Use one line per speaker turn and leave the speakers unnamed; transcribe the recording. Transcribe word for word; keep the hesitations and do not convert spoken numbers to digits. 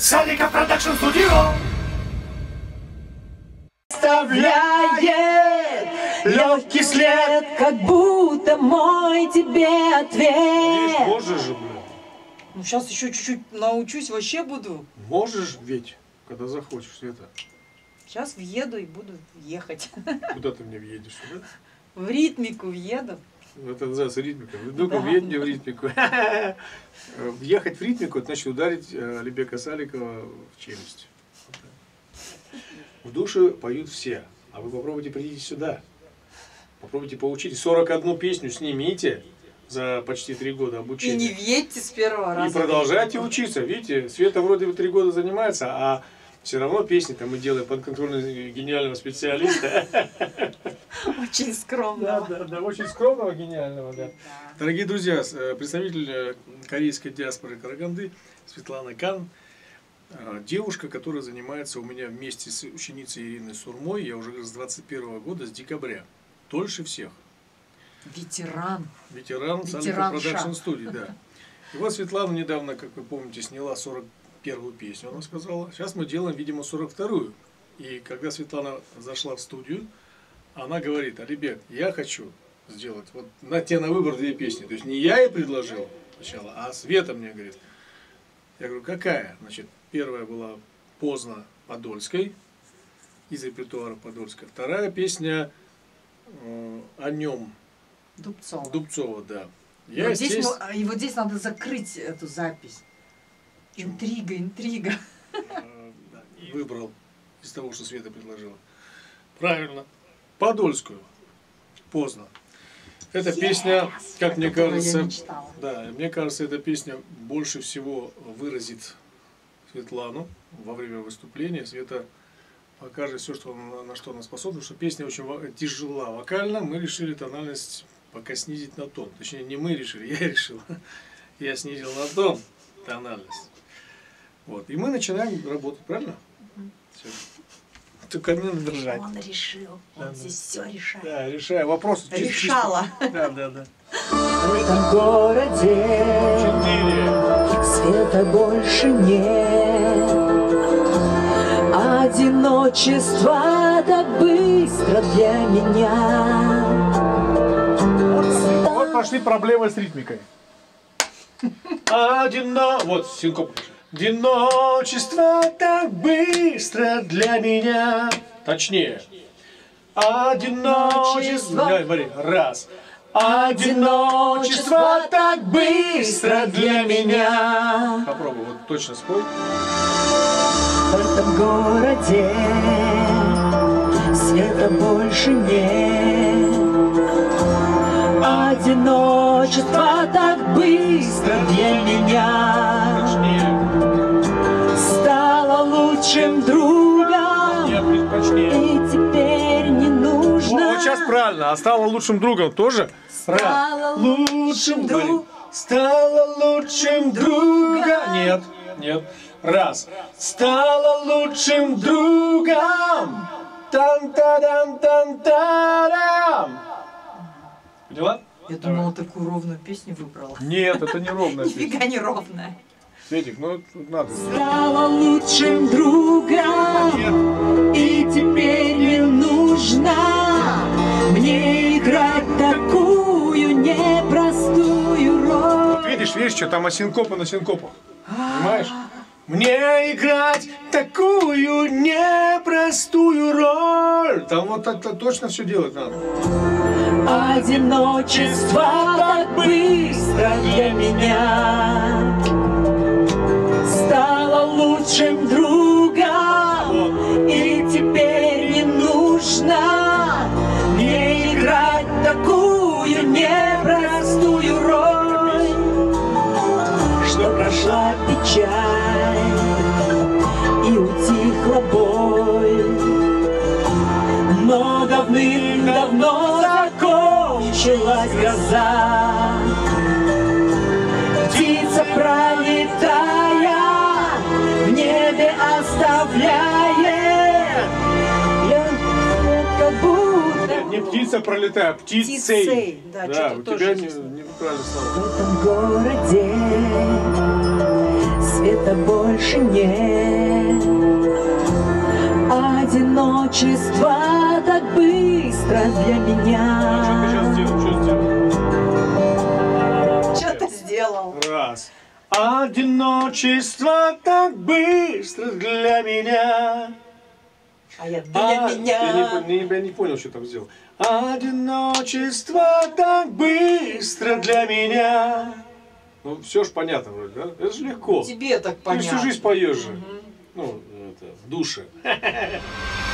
Салика Продакшн Студио
оставляет легкий след, как будто мой тебе ответ.
Можешь же, блин.
Ну сейчас еще чуть-чуть научусь, вообще буду.
Можешь ведь, когда захочешь, Света.
Сейчас въеду и буду ехать.
Куда ты мне въедешь, да?
В ритмику въеду.
Это называется ритмика. Ну-ка,
Да.
въедь мне в ритмику. Въехать в ритмику, это значит ударить Алибека Саликова в челюсть. В душе поют все. А вы попробуйте, придите сюда. Попробуйте поучить. сорок одну песню снимите за почти три года
И
обучения.
не въедьте с первого
И
раза.
продолжайте учиться. Видите, Света вроде бы три года занимается, а все равно песни-то мы делаем под контролем гениального специалиста.
Очень скромно.
Да, да, да, очень скромного, гениального, да. Дорогие друзья, представитель корейской диаспоры Караганды Светлана Кан, девушка, которая занимается у меня вместе с ученицей Ириной Сурмой, я уже с двадцать первого года, с декабря, дольше всех.
Ветеран.
Ветеран Салика Продакшн Студии, да. И вот Светлана недавно, как вы помните, сняла сорок первую песню, она сказала. Сейчас мы делаем, видимо, сорок вторую. И когда Светлана зашла в студию, она говорит: Алибек, я хочу сделать вот на тебе на выбор две песни. То есть не я ей предложил сначала, а Света мне говорит. Я говорю, какая? Значит, первая была «Поздно» Подольской, из репертуара Подольской. Вторая песня э, «О нем»
Дубцова.
Дубцова, да.
И
Я,
вот, здесь,
естественно,
ну, и вот здесь надо закрыть эту запись. Интрига, интрига.
э, выбрал из того, что Света предложила. Правильно. Подольскую. «Поздно». Эта yes! песня, как мне кажется, да, мне кажется, эта песня больше всего выразит Светлану во время выступления. Света покажет все, что, на, на что она способна, что песня очень тяжела вокально. Мы решили тональность пока снизить на тон. Точнее, не мы решили, я решил. Я снизил на тон тональность. Вот. И мы начинаем работать, правильно? Все. Только не надо держать.
Он решил, он
да,
здесь все решает.
Да, решаю вопрос.
Решала.
Да, да, да.
В этом городе света больше нет. Одиночество так быстро для меня.
Вот пошли проблемы с ритмикой. Одино... Вот, синкоп. Одиночество так быстро для меня. Точнее. Одиночество. Давай, смотри. Раз. Одиночество так быстро для меня. Попробуй, вот точно спой.
В этом городе света больше нет. Одиночество так быстро для меня.
Точнее.
Стало лучшим другом.
Нет, точнее.
И теперь не нужно.
Вот, вот сейчас правильно. А стала лучшим другом тоже?
Стала лучшим другом.
Стала лучшим другом. Нет, нет. Раз. Стала лучшим другом. Тан-та-дан-тан-та-дам. Поняла?
Я думала, такую ровную песню выбрала.
Нет, это не ровная песня.
Нифига не ровная.
Светик, ну надо.
Стала лучшим другом.
Нет.
И теперь не нужно мне играть такую непростую роль.
Видишь, видишь, что там синкопы на синкопах. Понимаешь? Мне играть такую непростую роль. Там вот так, так точно все делать надо.
Одиночество так быстро для меня стало лучшим другом. И теперь не нужно мне играть такую непростую роль, что прошла печаль и утихла боль, но давным-давно закончилась гроза. Птица пролетая в небе оставляет, я как будто...
Нет, не птица пролетая, а птицей.
Птицей, да,
Да,
что-то
у
тоже
тебя
здесь.
не- неправильно
В
слово.
этом городе света больше нет. Одиночество так быстро для меня.
Что ты сделал?
Раз. Одиночество так быстро для меня.
А я для
А,
меня.
Я не, не, я не понял, что там сделал. Одиночество так быстро для меня. Ну, все ж понятно вроде, да? Это же легко.
Тебе так
Ты
понятно.
всю жизнь поешь же. Ну, это, в душе.